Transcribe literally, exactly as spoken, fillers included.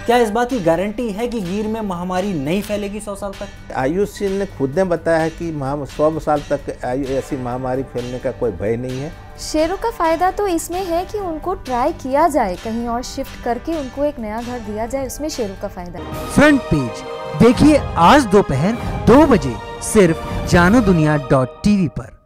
क्या इस बात की गारंटी है कि गिर में महामारी नहीं फैलेगी सौ साल तक? आयुष ने खुद ने बताया है कि सौ साल तक ऐसी महामारी फैलने का कोई भय नहीं है। शेरों का फायदा तो इसमें है कि उनको ट्राई किया जाए, कहीं और शिफ्ट करके उनको एक नया घर दिया जाए, उसमें शेरों का फायदा है। फ्रंट पेज देखिए आज दोपहर दो बजे सिर्फ जानो दुनिया डॉट टीवी पर।